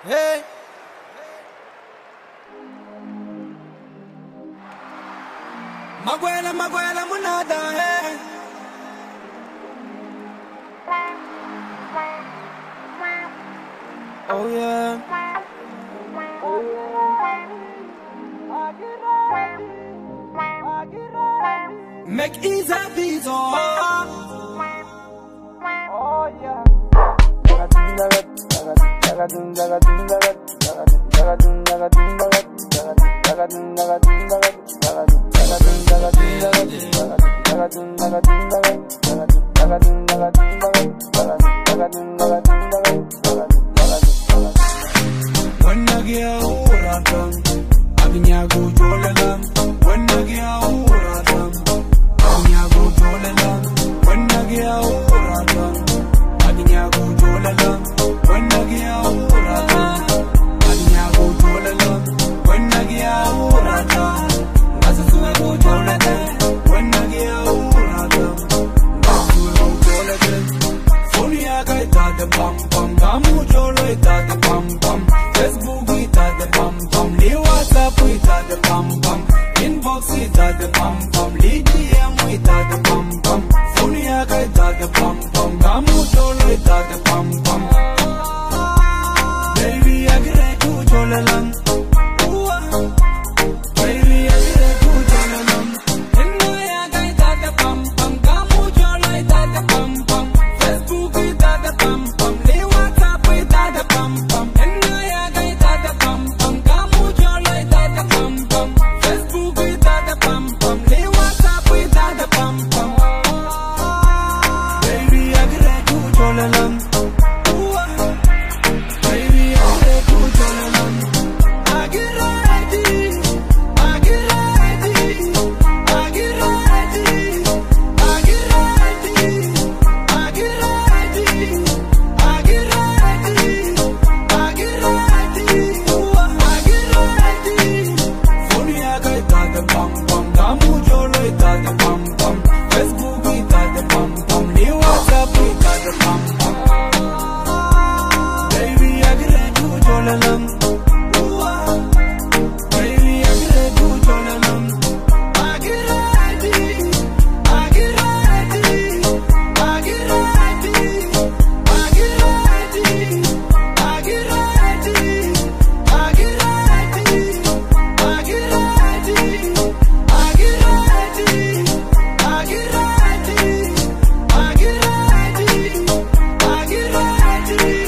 Hey. Maguela, Maguela, Munada, hey. Oh yeah. Make easy beats on. Oh yeah. When I get out, I go jolelam. When I get out, I go jolelam. When I get out, I go jolelam. When I get out, I go jolelam. When I get out, that's a go jolelam. When I get out, that's a go jolelam. Phone I got the bum bum, gamu jolo the bum bum. Facebook the bum bum, the WhatsApp the bum bum, inbox the bum bum, the DM the bum bum. Phone I got the bum bum, gamu jolo the bum bum. Baby I get to jolelam. Baby I get to jolelam. Inno I got the bum bum, gamu jolo the bum bum. Facebook the bum bum, the WhatsApp the bum bum. Inno I got the bum bum, gamu jolo the bum bum. Facebook the bum bum, the WhatsApp the bum bum. Baby I get to jolelam. Baby I get to jolelam. I get ready, I get ready, I get ready, I get ready, I get ready, I get ready, I get ready, I get ready. Phone I got the bum bum, gamu jolo the bum bum. Facebook the bum bum, the WhatsApp the bum bum. Baby I get to jolelam. Baby I get to jolelam. I get ready, I get ready, I get ready, I get ready, I get ready, I get ready, I get ready, I get ready, I get ready, I get ready, I get ready.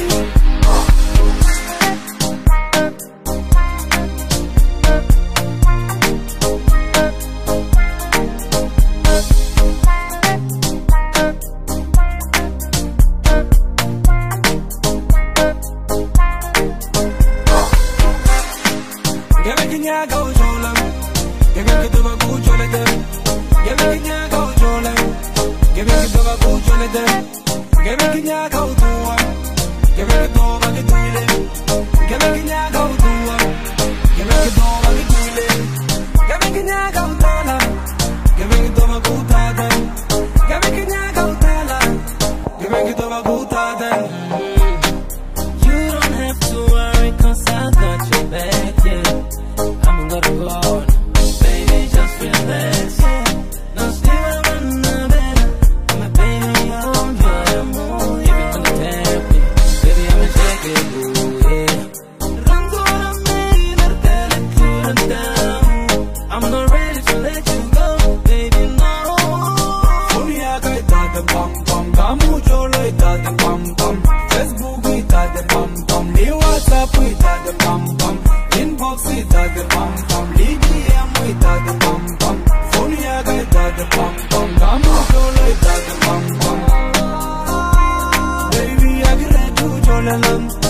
You don't have to worry, 'cause I got your back, yeah. I'm gonna go on, baby, just relax. No still I'm not better. I'm a baby, you're the moon. If you wanna tap me, baby, I'ma take it, ooh, yeah. Rangora me, nartele cool down. I'm not ready to let you go, baby, no. Phone I got the bum bum, gamu jolo the bum bum. Facebook the bum bum, the WhatsApp the bum bum. Inbox the bum bum, the DM the bum bum. Phone I got the bum bum, gamu jolo the bum bum. Baby I get to jolelam.